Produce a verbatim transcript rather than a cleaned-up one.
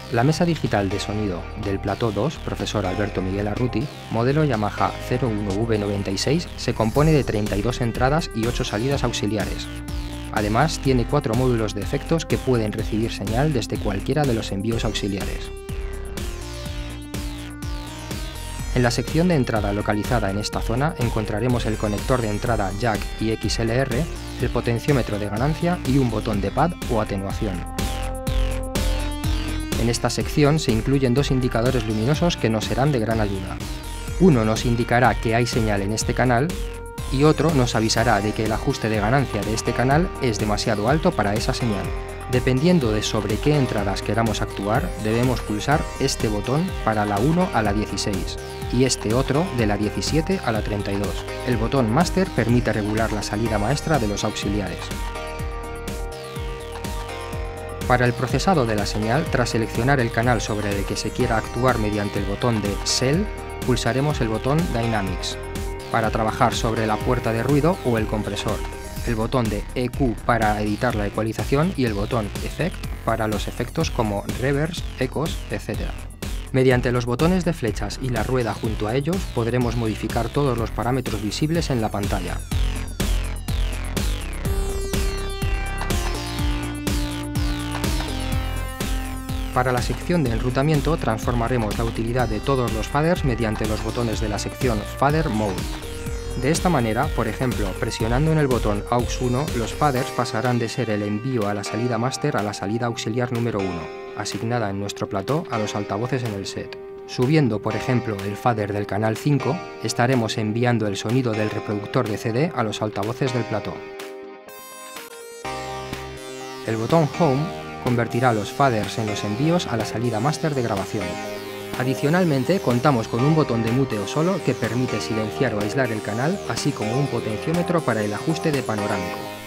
La mesa digital de sonido del Plató dos, profesor Alberto Miguel Arruti, modelo Yamaha cero uno V noventa y seis, se compone de treinta y dos entradas y ocho salidas auxiliares. Además, tiene cuatro módulos de efectos que pueden recibir señal desde cualquiera de los envíos auxiliares. En la sección de entrada localizada en esta zona encontraremos el conector de entrada jack y X L R, el potenciómetro de ganancia y un botón de pad o atenuación. En esta sección se incluyen dos indicadores luminosos que nos serán de gran ayuda. Uno nos indicará que hay señal en este canal y otro nos avisará de que el ajuste de ganancia de este canal es demasiado alto para esa señal. Dependiendo de sobre qué entradas queramos actuar, debemos pulsar este botón para la uno a la dieciséis y este otro de la diecisiete a la treinta y dos. El botón Master permite regular la salida maestra de los auxiliares. Para el procesado de la señal, tras seleccionar el canal sobre el que se quiera actuar mediante el botón de Cell, pulsaremos el botón Dynamics para trabajar sobre la puerta de ruido o el compresor, el botón de E Q para editar la ecualización y el botón Effect para los efectos como reverbs, ecos, etcétera. Mediante los botones de flechas y la rueda junto a ellos podremos modificar todos los parámetros visibles en la pantalla. Para la sección de enrutamiento transformaremos la utilidad de todos los faders mediante los botones de la sección Fader Mode. De esta manera, por ejemplo, presionando en el botón aux uno, los faders pasarán de ser el envío a la salida master a la salida auxiliar número uno, asignada en nuestro plató a los altavoces en el set. Subiendo, por ejemplo, el fader del canal cinco, estaremos enviando el sonido del reproductor de C D a los altavoces del plató. El botón Home convertirá los faders en los envíos a la salida master de grabación. Adicionalmente, contamos con un botón de mute o solo que permite silenciar o aislar el canal, así como un potenciómetro para el ajuste de panorámico.